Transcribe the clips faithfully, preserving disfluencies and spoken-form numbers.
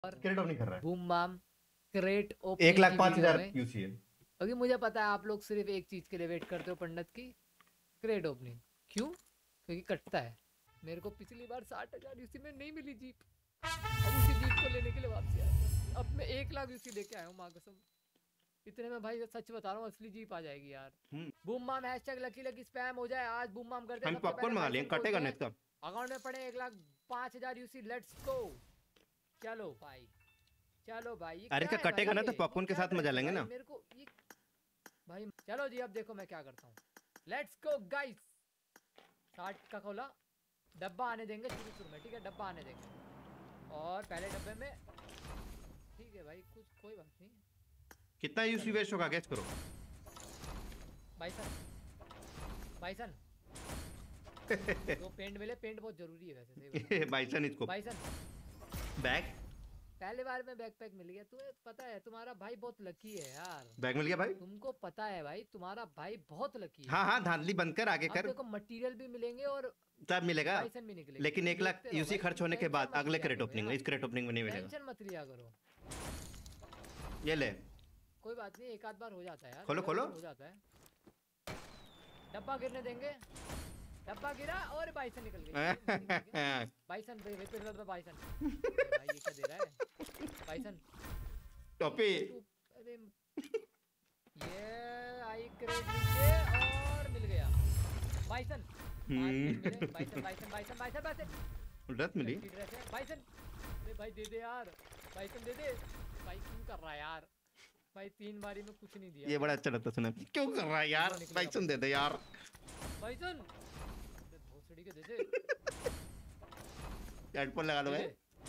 और crate opening कर रहा है। बूम बाम क्रेट ओपनिंग एक लाख पाँच हजार यूसी है। क्योंकि मुझे पता है आप लोग सिर्फ एक चीज के लिए वेट करते हो पंडित की, क्रेट ओपनिंग। क्यों? क्योंकि कटता है। मेरे को पिछली बार साठ हजार यूसी में नहीं मिली जीप, अब उसी जीप को लेने के लिए वापसी आया। अब मैं एक लाख यूसी लेके आया हूँ माँ कसम। इतने में भाई सच बता रहा हूँ असली जीप आ जाएगी यार। बूम माम हैशटैग लकी लकी स्पैम हो जाए आज। बूम माम करते हैं। हम पॉपकॉर्न मंगा लेंगे, कटेगा नहीं इसका। अकाउंट में पड़े एक लाख पाँच हजार यूसी। Let's go. चलो भाई चलो भाई। अरे इसका कटेगा ना तो पॉपकॉर्न के साथ मजा लेंगे ना। मेरे को ये भाई चलो जी, अब देखो मैं क्या करता हूँ। Let's go guys. साठ का खोला, डब्बा आने देंगे शुरू शुरू में, ठीक है? डब्बा आने देंगे और पहले डब्बे में ठीक है भाई, कुछ कोई बात नहीं। कितना यूसी वेस्ट होगा गैस करो। बाइसन बाइसन तो पेंट मिले, पेंट बहुत जरूरी है वैसे। सही बाइसन इसको बाइसन बैग पहले बार में बैकपैक मिल गया। तुम्हें पता है तुम्हारा भाई बहुत लकी है यार। बैग मिल गया भाई, तुमको पता है भाई तुम्हारा भाई बहुत लकी है। हाँ हाँ धांधली बंद कर, आगे कर। देखो मटेरियल भी मिलेंगे और सब मिलेगा, बाइसन भी निकलेगा। लेकिन एक लाख यूसी खर्च होने के बाद अगले क्रेट ओपनिंग में, इस क्रेट ओपनिंग में नहीं मिलेगा। टेंशन मत लिया करो। ये ले, कोई बात नहीं, एक आध बार हो जाता है यार। खोलो खोलो, हो जाता है। डब्बा गिरने देंगे। डब्बा गिरा और बाइसन निकल गया। बाइसन बाइसन भाई ये क्या दे रहा है बाइसन टॉपी। अरे ये आई क्रेट नीचे और मिल गया bison. Bison bison bison bison bison dress मिली। बाइसन अरे भाई दे दे यार, बाइसन दे दे भाई। क्यों कर रहा है यार भाई? तीन बारी में कुछ नहीं दिया। ये बड़ा अच्छा लगता सुना। क्यों कर रहा है यार? बाइसन दे दे यार। बाइसन भोसड़ी के दे दे। हेडफोन लगा लो।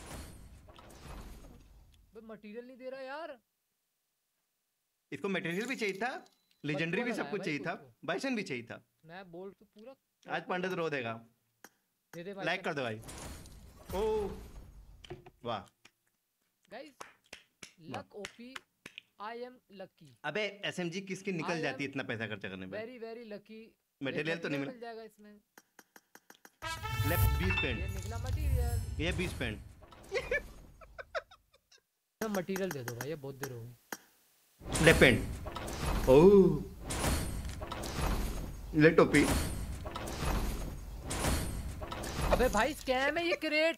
मटेरियल नहीं दे रहा यार। इसको मटेरियल भी चाहिए था, लेजेंडरी भी सब कुछ चाहिए था, बाइसन भी चाहिए था। मैं बोल तो पूरा आज पंडित रो देगा। दे दे भाई, लाइक कर दो भाई। ओ वाह guys, luck OP. I am lucky. अबे एसएमजी किसकी निकल जाती है इतना पैसा खर्चा करने में। Very very lucky. मटेरियल तो नहीं मिल जाएगा इसमें। लेफ्ट बीस पेंट ये निकला मटेरियल। ये बीस पेंट मटेरियल दे दो भाई, ये बहुत देर हो गई। Left paint. ओह ले टोपी। अबे भाई स्कैम है ये क्रेट।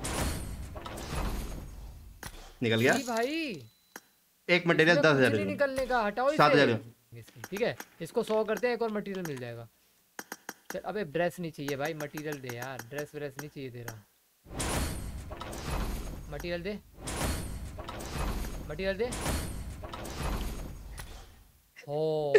निकल गया भाई। एक मटेरियल दस हजार निकलने का, हटाओ सात हजार। ठीक है इसको सौ करते हैं, एक और मटेरियल मिल जाएगा। चल अबे ड्रेस नहीं चाहिए भाई, मटेरियल दे यार। ड्रेस व्रेस नहीं चाहिए तेरा, मटेरियल दे, मटेरियल दे। ओ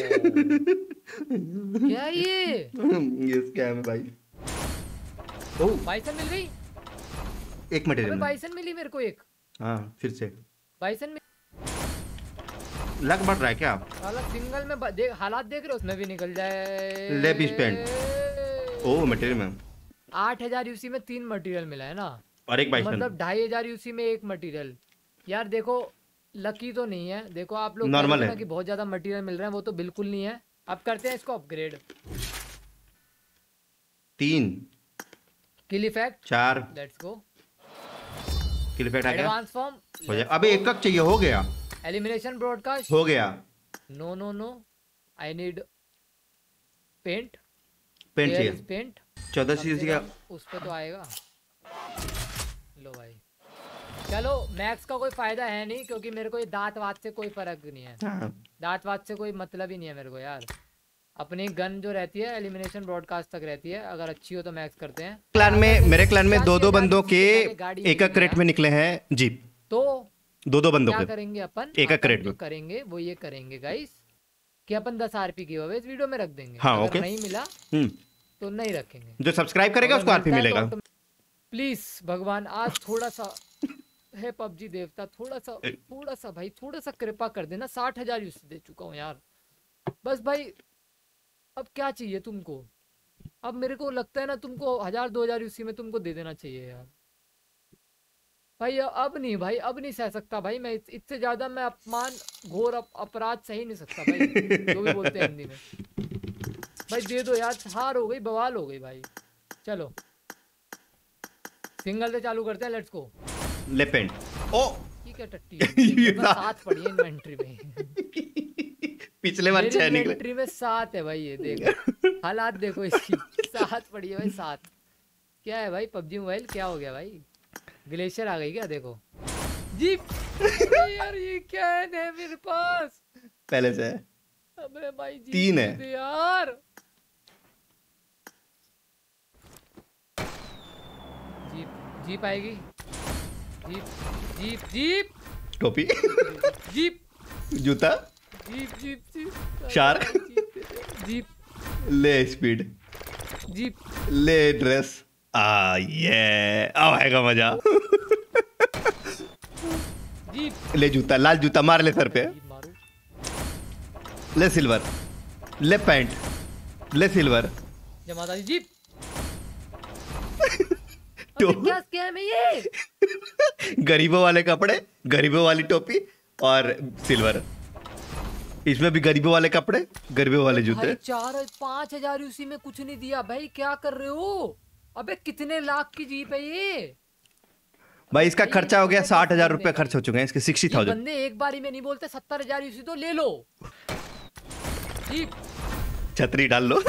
क्या ये ये स्कैम है भाई। ओ बाइसन मिल गई। एक मटेरियल बाइसन मिली मेरे को एक। हाँ फिर से बाइसन में लग बढ़ रहा है क्या? साला सिंगल में देख, हालात देख रहे हो, उसमें भी निकल जाए। ले बीस पेंट। ओ मटेरियल में आठ हजार यूसी में तीन मटेरियल मिला है ना, और एक बाइसन, मतलब ढाई हजार यूसी में एक मटेरियल। यार देखो लकी तो नहीं है। देखो आप लोग नॉर्मल है कि बहुत ज्यादा मटेरियल मिल रहा है, वो तो बिल्कुल नहीं है। अब करते हैं इसको अपग्रेड। तीन किल इफेक्ट चार। Let's go. किल इफेक्ट आ गया। एडवांस फॉर्म हो जाए। अबे एक कक चाहिए, हो गया। एलिमिनेशन ब्रॉडकास्ट हो गया। No no no I need paint. Paint चाहिए। पेंट चौदह सीसी का उस पे तो आएगा। लो भाई चलो, मैक्स का कोई फायदा है नहीं क्योंकि मेरे को ये दांत वात से कोई फर्क नहीं है। हाँ। दांत वात से कोई मतलब ही नहीं है मेरे को यार। अपनी गन जो रहती है एलिमिनेशन ब्रॉडकास्ट तक रहती है, अगर अच्छी हो तो मैक्स करते हैं। क्लान में मेरे क्लान में दो दो बंदों के एक एक क्रेट में निकले हैं जीप। तो दो दो बंदों क्या के करेंगे अपन? एक एक क्रेट में करेंगे वो ये करेंगे गाइस कि अपन दस आरपी की इस वीडियो में रख देंगे। हाँ, अगर ओके। नहीं मिला तो नहीं रखेंगे। जो सब्सक्राइब करेगा उसको आरपी मिलेगा। प्लीज भगवान आज थोड़ा सा है पबजी देवता, थोड़ा सा थोड़ा सा भाई थोड़ा सा कृपा कर देना। साठ हजार यूज दे चुका हूँ यार, बस भाई अब क्या चाहिए तुमको? अब मेरे को लगता है ना तुमको हजार दो हजार यूसी में तुमको दे देना चाहिए यार। भाई अब नहीं भाई, अब नहीं सह सकता भाई मैं इससे ज्यादा। मैं अपमान घोर अप, अपराध सही नहीं सकता भाई। जो भी बोलते हैं हिंदी में भाई दे दो यार। हार हो गई, बवाल हो गई भाई। चलो सिंगल से चालू करते हैं, लेट्स गो। ले पेंट ओ ये क्या टट्टी है? ये मेरे पास सात पड़ी है इन्वेंट्री में। पिछले बार मेरी छह निकले। इन्वेंट्री में सात है भाई, ये देखो हालात देखो इसकी, सात पड़ी है भाई, सात। क्या है भाई पबजी मोबाइल, क्या हो गया भाई? ग्लेशियर आ गई क्या? देखो जीप। अबे यार ये क्या है मेरे पास? पहले से है। अबे भाई जीप तीन दे है। दे यार। जीप जीप आएगी, जीप जीप जीप टोपी, जीप जूता, jeep jeep jeep shark, jeep ले स्पीड, जीप ले ड्रेस। आ ये अब आएगा मजा। जीप ले जूता, लाल जूता मार ले सर पे। जीप मारू। ले सिल्वर, ले पैंट, ले सिल्वर। जमाता दी जीप। तो अबे क्या स्कैम है ये? गरीबों वाले कपड़े, गरीबों वाली टोपी और सिल्वर। इसमें भी गरीबों वाले कपड़े, गरीबों वाले जूते। भाई चार पांच हजार उसी में कुछ नहीं दिया भाई, क्या कर रहे हो? अबे कितने लाख की जीप है ये? भाई इसका भाई, खर्चा हो गया ये साठ हजार बंदे रुपया खर्च हो चुके हैं इसके, सिक्सटी ये थाउजेंड। बंदे एक बारी में नहीं बोलते, सत्तर हजार उसी तो ले लो। जीप छतरी डाल लो।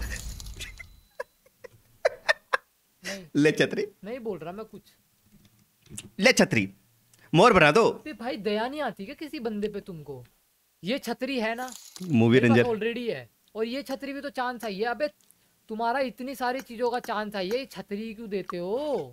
नहीं ले छतरी, नहीं बोल रहा मैं कुछ। ले छतरी, मोर बना दो। अबे भाई दया नहीं आती क्या किसी बंदे पे तुमको? ये छतरी है ना, मूवी रेंजर। ऑलरेडी है, और ये छतरी भी तो चांस आई है। अबे तुम्हारा इतनी सारी चीजों का चांस आई है, ये छतरी क्यों देते हो?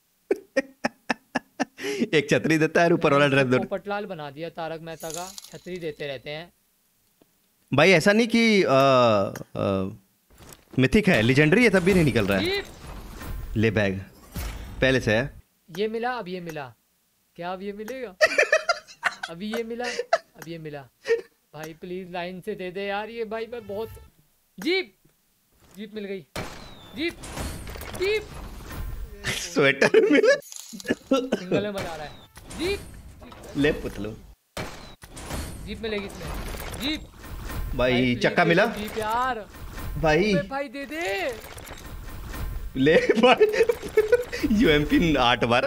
एक छतरी देता है ऊपर वाला ड्रेस दो। पोपटलाल बना दिया तारक मेहता का, छतरी देते रहते हैं। भाई ऐसा नहीं कि आ, आ, मिथिक है, लेजेंडरी है तब भी नहीं निकल रहा है। जीप ले बैग पहले से है। ये मिला, अब ये मिला, क्या अब ये मिलेगा? अभी ये मिला, अब ये मिला। भाई प्लीज लाइन से दे दे यार, ये भाई मैं बहुत। जीप जीप मिल गई, जीप जीप स्वेटर मिला। सिंगल में मजा आ रहा है। जीप जीप ले पुतलो। जीप मिलेगी इसमें, जीप। भाई please चक्का दे मिला। दो जीप यार। भाई अबे भाई दे दे। ले भाई यूएमपी आठ बार।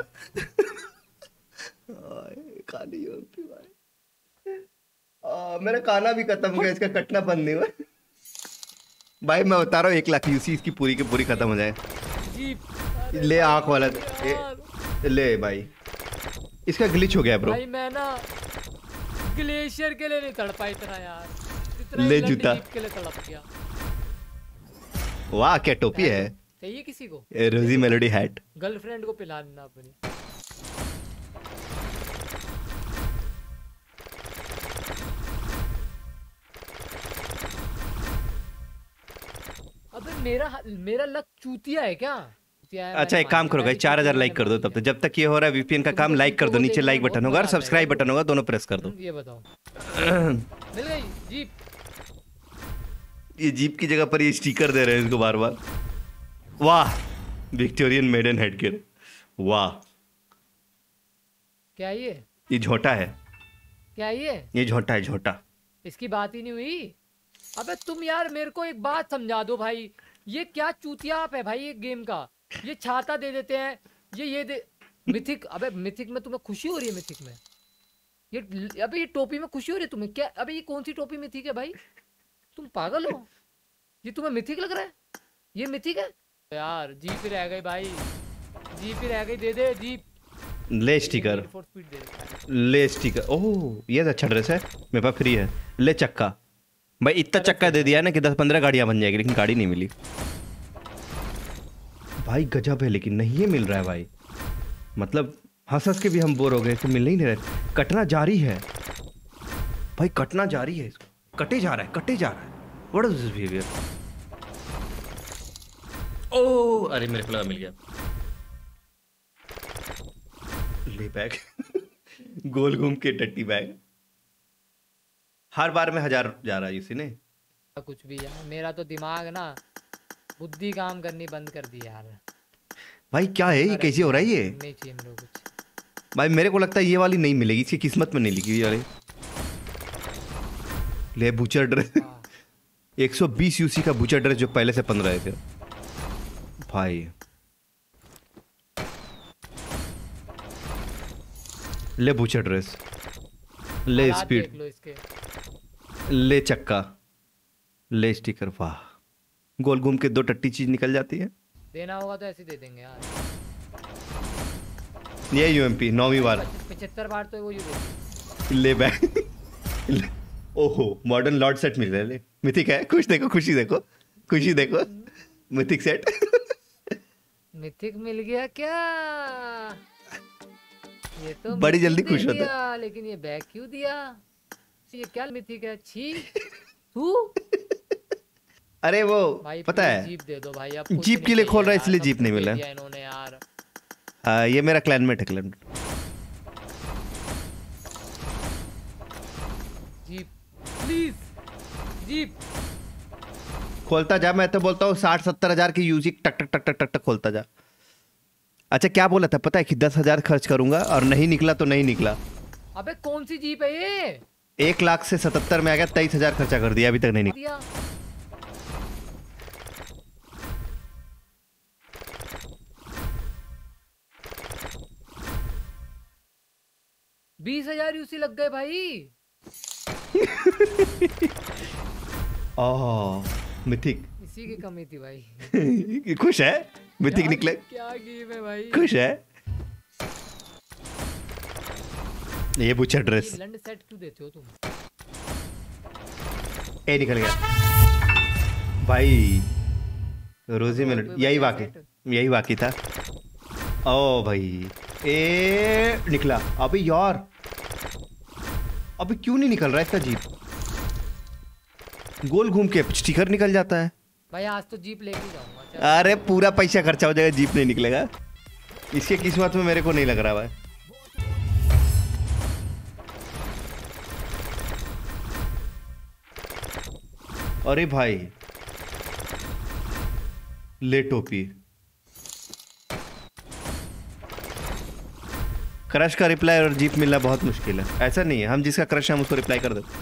खाली यूएमपी भाई। आ, मेरा खाना भी खत्म हो गया, इसका कटना बंद नहीं हुआ। भाई मैं बता रहा हूँ एक लाख यूसी इसकी पूरी की पूरी खत्म हो जाए। जीप ले आंख वाला यार। ए, ले भाई इसका ग्लिच हो गया ब्रो। भाई मैं ना ग्लेशियर के लिए नहीं तड़पा इतना यार, इतना ले इंग्लैंड जूता। जीप के लिए तड़प गया। वाह क्या टोपी है। चाहिए किसी को? ए, रोजी मेलोडी हैट। गर्लफ्रेंड को पिला देना अपनी। अबे मेरा मेरा लक चूतिया है क्या? चूतिया है, अच्छा मैंने एक काम मान करो लिया, भाई, मैं चार भी हजार चूतिया लाइक कर दो बना तब तक। दिया। जब तक ये हो रहा है वीपीएन का काम, तुमको- लाइक कर दो, तुमको नीचे देखना लाइक बहुत बटन होगा और मजा आता है, सब्सक्राइब बटन होगा, दोनों प्रेस कर दो। हम्म, ये बताओ। मिल गई जीप। ये जीप की जगह पर ये स्टिकर दे रहे हैं इसको बार बार। वाह विक्टोरियन मेडन हेडगियर। वाह क्या ये ये झोटा है, क्या ये ये झोटा है झोटा। इसकी बात ही नहीं हुई। अबे तुम यार मेरे को एक बात समझा दो भाई, ये क्या चूतिया आप है भाई ये गेम का? ये छाता दे देते हैं, ये ये दे मिथिक। अबे मिथिक में तुम्हें खुशी हो रही है? मिथिक में ये, अबे ये टोपी में खुशी हो रही है तुम्हें क्या? अबे ये कौन सी टोपी मिथिक है भाई? तुम पागल हो? ये तुम्हें मिथिक लग रहा है? ये मिथिक है यार। जीप ही रह गई भाई, जीप ही रह गई, दे दे जीप। ले स्टिकर, Need for Speed दे देता है। ले स्टिकर। ओह ये तो अच्छा ड्रेस है, मेरे पास फ्री है। ले चक्का। भाई इतना चक्का दे दिया ना कि दस पंद्रह गाड़ियां बन जाएगी, लेकिन गाड़ी नहीं मिली। भाई गजब है, लेकिन नहीं ये मिल रहा है भाई। मतलब हंस हंस के भी हम बोर हो गए कि मिल नहीं रहा। कटना जारी है भाई, कटना जारी है, इसको कटे जा रहा है, कटे जा रहा है। What is this behaviour? Oh अरे मेरे को लगा मिल गया। ले बैग। गोल घूम के टट्टी बैग। हर बार में हजार जा रहा है इसी ने। कुछ भी यार, मेरा तो दिमाग ना बुद्धि काम करनी बंद कर दी यार। भाई क्या है ये, कैसे हो रहा है ये? नहीं चाहिए मेरे को कुछ। भाई मेरे को लगता है ये वाली नहीं मिलेगी, इसकी किस्मत में नहीं लिखी हुई वाली। ले बूचर ड्रेस। हाँ। एक सौ बीस यूसी का बूचर ड्रेस जो पहले से पंद्रह रहे थे भाई। ले बूचर ड्रेस, ले हालात स्पीड, देख लो इसके। ले चक्का, ले स्टिकर। वाह, गोल घूम के दो टट्टी चीज निकल जाती है। देना होगा तो ऐसे दे देंगे यार। ये यूएमपी नौवीं बार, पचहत्तर बार तो वो यू देती। ले बैग। ओहो, मॉडर्न लॉर्ड सेट मिल रहा है। ले मिथिक है, खुश देखो, खुशी देखो, खुशी देखो, मिथिक सेट। मिथिक मिल गया क्या? ये तो बड़ी जल्दी मिथिक खुश दे होता दिया, लेकिन ये बैग क्यों दिया? ये क्या मिथिक है? छी तू। अरे वो भाई पता है, जीप दे दो भाई। अब कुछ जीप नहीं के लिए खोल चाहिए रहा है यार, इसलिए सब जीप नहीं कुछ मिला। दे दिया इन्होंने यार। हाँ, ये मेरा क्लैनमेट है, क्लैनमेट। Jeep please, jeep. खोलता जा, मैं तो बोलता हूँ साठ सत्तर हजार की यूजी टक टक टक टक टक टक खोलता जा। अच्छा क्या बोला था पता है कि दस हजार खर्च करूंगा और नहीं निकला तो नहीं निकला। अबे कौन सी जीप है ये? एक लाख से सतहत्तर में आ गया, तेईस हजार खर्चा कर दिया, अभी तक नहीं निकला। बीस हजार यूसी लग गए भाई। ओह मिथिक, इसी की कमी थी भाई। खुश है मिथिक क्या- निकले, क्या गेम है भाई। खुश है। ये पूछा ड्रेस, ये लंड सेट क्यों देते हो तुम? ए निकल गया भाई। रोजी मिनट, कोई यही बचा बाकी, सेट? यही बाकी था। ओ भाई, ए निकला। अबे यार, अबे क्यों नहीं निकल रहा है इसका जीप? गोल घूम के स्टिकर निकल जाता है। भाई आज तो जीप लेके जाऊंगा। चल। अरे पूरा पैसा खर्चा हो जाएगा, जीप नहीं निकलेगा। इसके किस्मत में मेरे को नहीं लग रहा भाई। अरे भाई, ले टोपी। क्रश का रिप्लाई और जीप मिलना बहुत मुश्किल है। ऐसा नहीं है, हम जिसका क्रश है हम उसको रिप्लाई कर देते।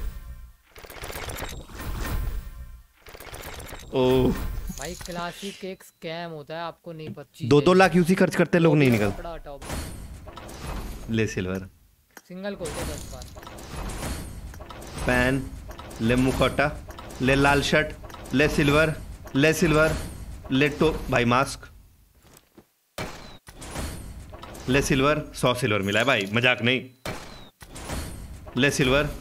ओह भाई क्लासिक एक स्कैम होता है, आपको नहीं पता। दो दो लाख यूसी खर्च करते लोग नहीं निकल। कपड़ा हटाओ। ले सिल्वर, सिंगल खोलते दस बार। पैन, ले मुखौटा, ले लाल शर्ट, ले सिल्वर, ले सिल्वर, ले टो भाई मास्क, ले सिल्वर। सौ सिल्वर मिला है भाई, मजाक नहीं। ले सिल्वर,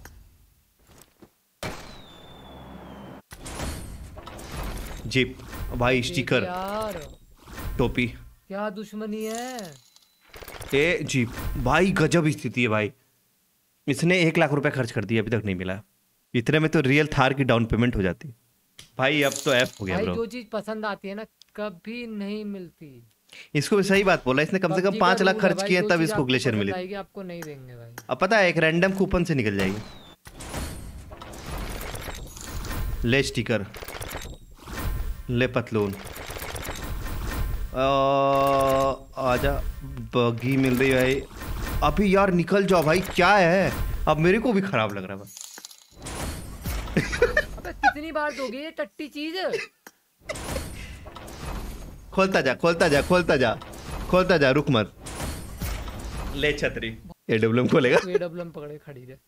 जीप भाई, स्टिकर, यार टोपी, क्या दुश्मनी है। ए जीप भाई, गजब स्थिति है भाई। इसने एक लाख रुपए खर्च कर दिया, अभी तक नहीं मिला। इतने में तो रियल थार की डाउन पेमेंट हो जाती भाई। अब तो एफ हो गया भाई ब्रो। जो चीज पसंद आती है ना कभी नहीं मिलती। इसको भी सही बात बोला, इसने कम से कम पबजी का पांच लाख रूल है खर्च भाई, किए जो तब चीज इसको आपको ग्लेशियर पसंद मिली। आएगी आपको नहीं देंगे भाई। अब पता है एक रैंडम कूपन से निकल जाएगी। ले स्टिकर, ले पतलून, आजा बगी मिल रही है भाई। अभी यार निकल जाओ भाई, क्या है? अब मेरे को भी खराब लग रहा है। अबे कितनी बार दोगे ये टट्टी चीज? खोलता जा, खोलता जा, खोलता जा, खोलता जा, रुक मत। ले छतरी, एडब्ल्यूएम खोलेगा। तू एडब्ल्यूएम पकड़े खड़ी रहे।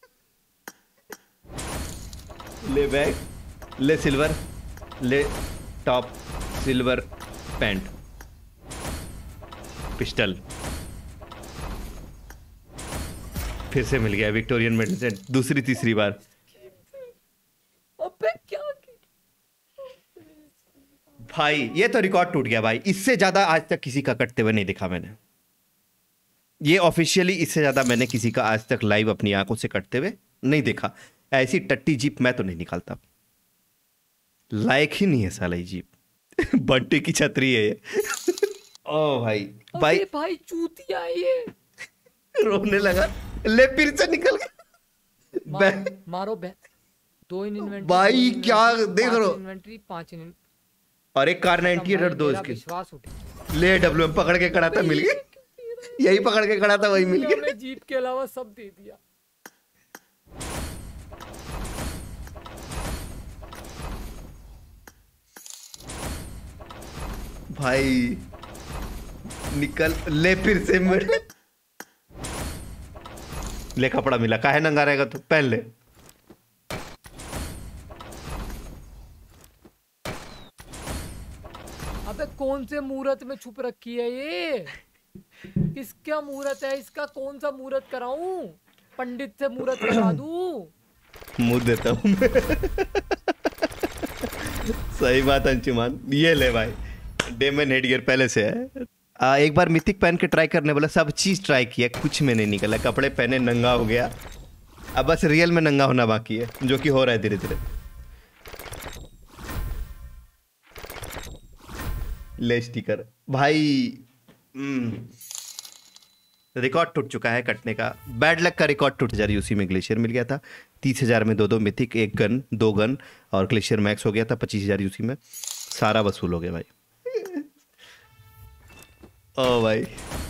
ले बैग, ले सिल्वर, ले टॉप, सिल्वर पैंट, पिस्टल। फिर से मिल गया विक्टोरियन मेडिसिन, दूसरी तीसरी बार। अबे क्या भाई ये तो रिकॉर्ड टूट गया भाई। इससे ज्यादा आज तक किसी का कटते हुए नहीं देखा मैंने। ये ऑफिशियली इससे ज्यादा मैंने किसी का आज तक लाइव अपनी आंखों से कटते हुए नहीं देखा। ऐसी टट्टी जीप मैं तो नहीं निकालता, लायक ही नहीं है साला ये जीप। बंटे की छतरी है ये। ओ भाई, भाई अबे भाई चूतिया है ये। रोने लगा। ले फिर से निकल गया। मारो, मारो बे। दो इन इन्वेंटरी भाई क्या देख रहे हो? इन्वेंटरी पांच इन। अरे कार नाइनटी एट दो इसकी। विश्वास उठे। ले डब्ल्यूएम पकड़ के खड़ा था, मिल गया। यही पकड़ के खड़ा था, वही मिल गया। मैं जीप के अलावा सब दे दिया। भाई निकल, ले फिर से मिल। ले कपड़ा मिला, काहे नंगा रहेगा तो पहन ले। अबे कौन से मुहूर्त में छुप रखी है ये? किसका मुहूर्त है? इसका कौन सा मुहूर्त कराऊं? पंडित से मुहूर्त करा दूं? मुंह देता हूँ सही बात अंशुमान, ये ले भाई डेमन हेडगियर पहले से है। आ, एक बार मिथिक पहन के ट्राई करने बोला, सब चीज ट्राई किया, कुछ में नहीं निकला। कपड़े पहने नंगा हो गया, अब बस रियल में नंगा होना बाकी है, जो कि हो रहा है धीरे धीरे। ले स्टिकर भाई, रिकॉर्ड टूट चुका है कटने का। बैड लक का रिकॉर्ड टूट जा रही, उसी में ग्लेशियर मिल गया था। तीस हजार में दो दो मिथिक, एक गन, दो गन और ग्लेशियर मैक्स हो गया था। पच्चीस हजार उसी में सारा वसूल हो गया भाई। ओ भाई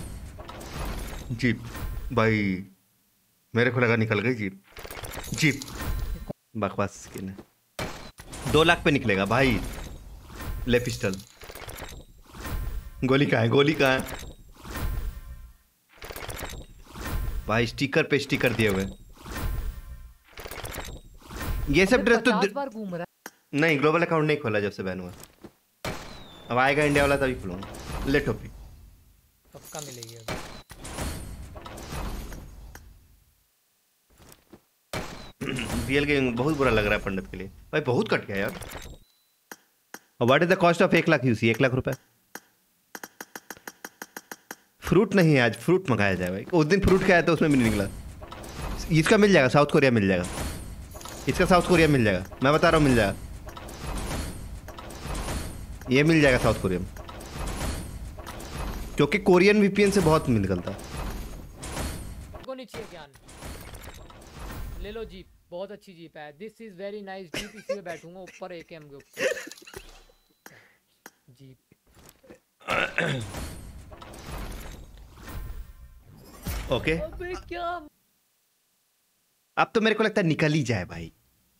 जीप भाई, मेरे को लगा निकल गई जीप। जीप बकवास स्किन है, दो लाख पे निकलेगा भाई। ले पिस्टल, गोली कहाँ है? गोली कहाँ है भाई? स्टिकर पे स्टिकर दिए हुए। ये सब ड्रेस तो बार घूम रहा है। नहीं, ग्लोबल अकाउंट नहीं खोला जब से बैन हुआ। अब आएगा इंडिया वाला तभी खोलूंगा। ले टोपी पक्का मिलेगी अभी। रियल गेम बहुत बुरा लग रहा है पंडित के लिए भाई, बहुत कट गया यार। What is the cost of एक लाख यूसी? एक लाख रुपए। फ्रूट नहीं है आज, फ्रूट मंगाया जाए भाई। उस दिन फ्रूट खाया था, उसमें भी नहीं निकला। इसका मिल जाएगा, साउथ कोरिया मिल जाएगा। इसका साउथ कोरिया मिल जाएगा, मैं बता रहा हूँ मिल जाएगा। ये मिल जाएगा साउथ कोरिया में, क्योंकि कोरियन वीपीएन से बहुत निकलता है। को नहीं चाहिए ज्ञान, ले लो जीप, बहुत अच्छी जीप है। This is very nice jeep, इसी में बैठूंगा ऊपर एकेएम के ऊपर। Jeep okay okay. अबे क्या, अब तो मेरे को लगता है निकल ही जाए भाई।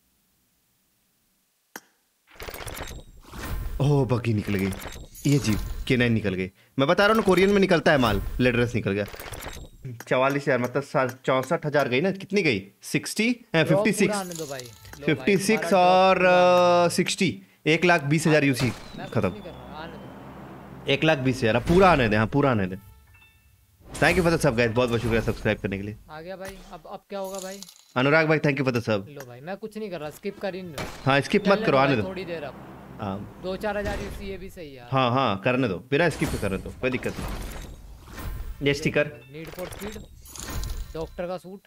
ओह बगी निकल गई, ये जीप के नाइन निकल गई। मैं बता रहा हूँ ना, कोरियन में निकलता है माल। लेड्रेस निकल गया। चवालीस हजार मतलब चौसठ हजार गई ना, कितनी गई? Sixty fifty six fifty six और सिक्सटी एक लाख बीस हजार यूसी खत्म। एक लाख बीस हजार पूरा आने दे। हाँ पूरा आने दे। थैंक यू फॉर द सब गाइस, बहुत बहुत शुक्रिया सब्सक्राइब करने के लिए। आ गया भाई। अब अब क्या होगा भाई? अनुराग भाई थैंक यू फॉर द सब। लो भाई मैं कुछ नहीं कर रहा, स्किप कर ही नहीं। हाँ स्किप मत करो, आने दो थोड़ी देर। अब हाँ दो चार हजार यूसी ये भी सही है। हाँ हाँ करने दो, बिना स्किप करने दो, कोई दिक्कत नहीं। ये sticker need for speed, doctor का सूट,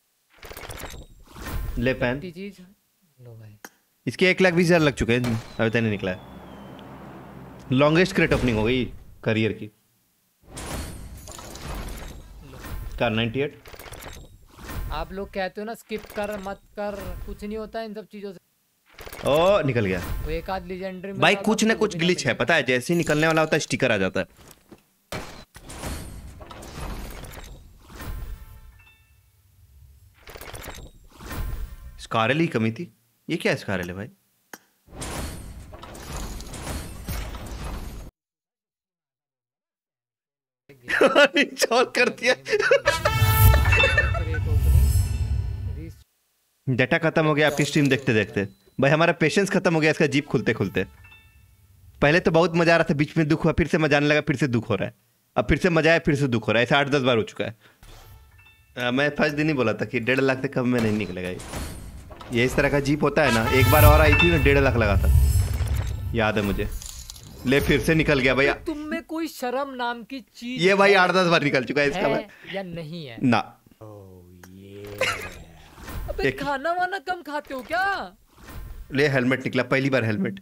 ले पेन चीज। लो भाई इसके एक लाख बीस हजार लग चुके हैं, अभी तक नहीं निकला है। लॉन्गेस्ट क्रेट ओपनिंग हो गई करियर की। कार अट्ठानवे। आप लोग कहते हो ना स्किप कर मत कर, कुछ नहीं होता इन सब चीजों से। ओ निकल गया वो एक आध लीजेंडरी भाई, कुछ ना कुछ ग्लिच है पता है। जैसे ही निकलने वाला होता है स्टिकर आ जाता है। स्कारल ही कमी थी। ये क्या स्कारल है भाई? इंस्टॉल कर दिया। डेटा खत्म हो गया आपकी स्ट्रीम देखते देखते भाई। हमारा पेशेंस खत्म हो गया इसका जीप खुलते खुलते। पहले तो बहुत मजा आ रहा था, बीच में दुख हुआ, फिर से मजा आने लगा, फिर से दुख हो रहा है, अब फिर से मजा आया, फिर से दुख हो रहा है। ऐसा आठ दस बार हो चुका है। आ, मैं फर्स्ट दिन ही बोला था कि डेढ़ लाख से कम में नहीं निकलेगा ये। ये इस तरह का जीप होता है ना। एक बार और आई थी ना, डेढ़ लाख लगा था, याद है मुझे। ले फिर से निकल गया भैया। तुम में कोई शर्म नाम की चीज ये भाई आठ दस बार निकल चुका है इसका है या नहीं है ना। अबे खाना वाना कम खाते हो क्या? ले हेलमेट निकला, पहली बार हेलमेट।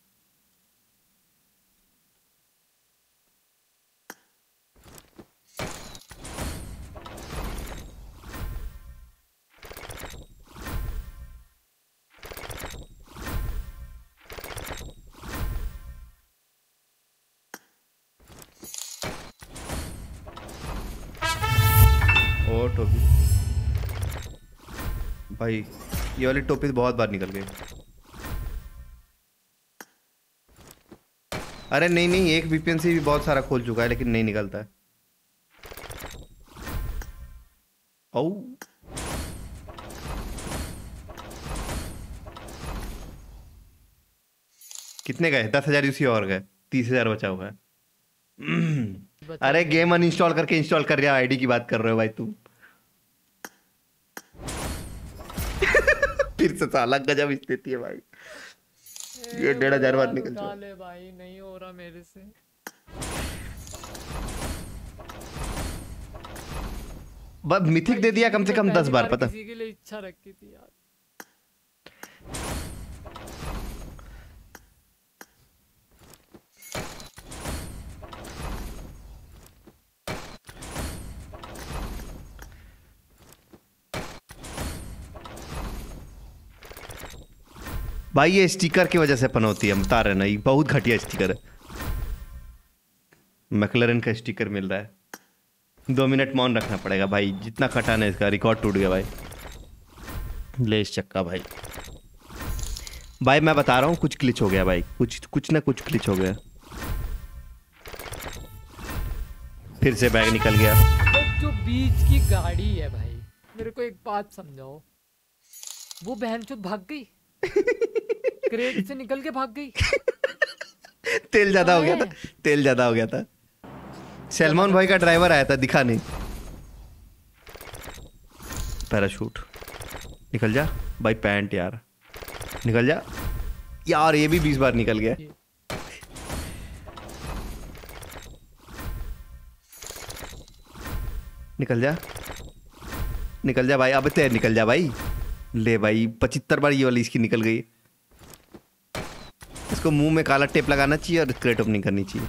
और टोपी भाई, ये वाली टोपी बहुत बार निकल गई। अरे नहीं नहीं, एक वीपीएन से भी बहुत सारा खोल चुका है लेकिन नहीं निकलता है। ओ कितने गए? दस हजार यूसी और गए, तीस हजार बचा हुआ है। बता अरे दो। गेम अनइंस्टॉल करके इंस्टॉल कर रहा, आईडी की बात कर रहे हो भाई तुम। फिर से साला गजब स्थिति है भाई। ये ए डेढ़ हजार बार भगवान निकल उठा चुका। ले भाई, नहीं हो रहा मेरे से। बस मिथिक भाई दे दिया कम से जिंदगी में कम दस पहली बार, पता। किसी के लिए इच्छा रखी थी यार। भाई ये स्टिकर की वजह से पनौती है, हम बता रहे ना, ये बहुत घटिया स्टिकर है। मैकलरन का स्टिकर मिल रहा है। दो मिनट मौन रखना पड़ेगा भाई, जितना कटा ना इसका रिकॉर्ड टूट गया भाई। ले इस चक्का भाई। भाई मैं बता रहा हूँ कुछ ग्लिच हो गया भाई, कुछ कुछ ना कुछ ग्लिच हो गया। फिर से बैग निकल गया। वो जो बीच की गाड़ी है भाई, मेरे को एक बात समझाओ, वो बहनचोद भाग गई। क्रेट से निकल के भाग गई। तेल ज्यादा हो कहाँ गया था, है? तेल ज्यादा हो गया था। सलमान भाई का ड्राइवर आया था, दिखा नहीं। पैराशूट निकल जा भाई, पैंट यार निकल जा यार, ये भी बीस बार निकल गया। निकल जा निकल जा भाई, अब तेरे निकल जा भाई। ले भाई पचहत्तर बार ये वाली इसकी निकल गई। इसको मुंह में काला टेप लगाना चाहिए और क्रेट ओपनिंग करनी चाहिए।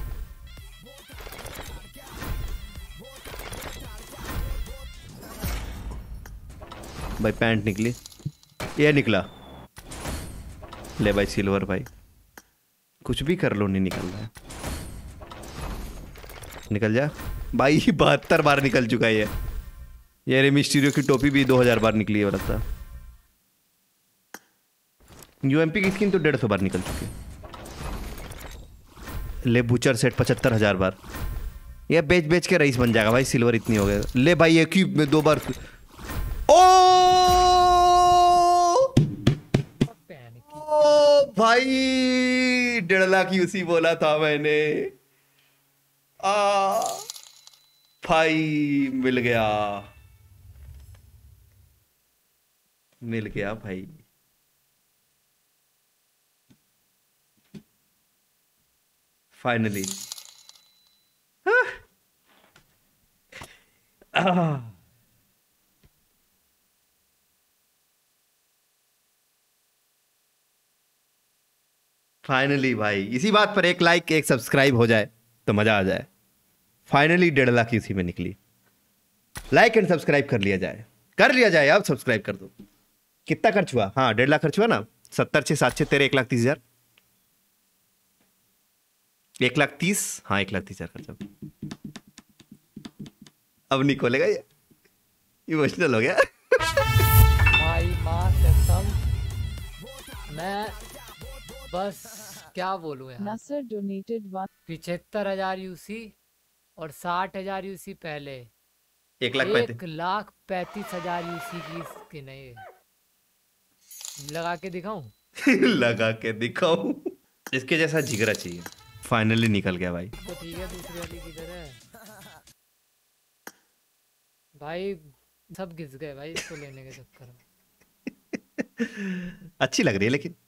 भाई पैंट निकली, ये निकला। ले भाई सिल्वर भाई, कुछ भी कर लो नहीं निकल रहा है। निकल जा भाई, बहत्तर बार निकल चुका है ये। ये रे मिस्टीरियो की टोपी भी दो हजार बार निकली है लगता। यूएमपी की स्किन तो डेढ़ सौ बार निकल चुकी है। ले बूचर सेट पचहत्तर हजार बार। ये बेच बेच के रईस बन जाएगा भाई, सिल्वर इतनी हो गया। ले भाई एक ही में दो बार। ओ ओ भाई, डेढ़ लाख यूसी बोला था मैंने। आ भाई मिल गया, मिल गया भाई। फाइनली फाइनली भाई, इसी बात पर एक लाइक एक सब्सक्राइब हो जाए तो मजा आ जाए। फाइनली डेढ़ लाख इसी में निकली। लाइक एंड सब्सक्राइब कर लिया जाए, कर लिया जाए। अब सब्सक्राइब कर दो। कितना खर्च हुआ? हाँ डेढ़ लाख खर्च हुआ ना। सत्तर छः सात छः तेरह, एक लाख तीस हजार। एक लाख तीस, हाँ एक लाख तीस हजार खर्चा। अब नहीं खोलेगा ये, इमोशनल हो गया। भाई माँ कसम, मैं बस क्या बोलूं यार। Nasser donated one. पिछहत्तर हजार यूसी और साठ हजार यूसी पहले, एक लाख एक पैंतीस लाख पैंतीस हजार यूसी की स्किन है ये। लगा के दिखाऊं? लगा के दिखाऊं? इसके जैसा जिगरा चाहिए। फाइनली निकल गया भाई। तो ठीक है, दूसरी वाली किधर है भाई? सब घिस गए भाई इसको लेने के चक्कर में। अच्छी लग रही है लेकिन